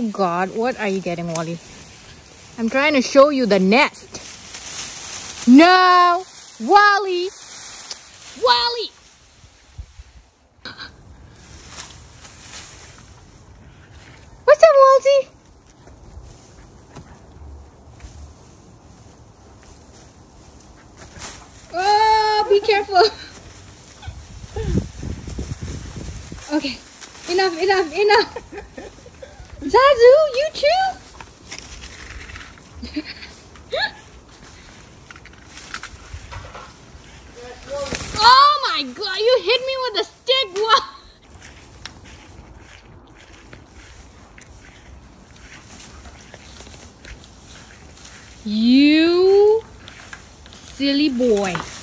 Oh God, what are you getting, Walle? I'm trying to show you the nest. No! Walle! Walle! What's up, Walty? Oh, be careful. Okay, enough. Zazu, you too? Oh my God, you hit me with a stick. What? You silly boy.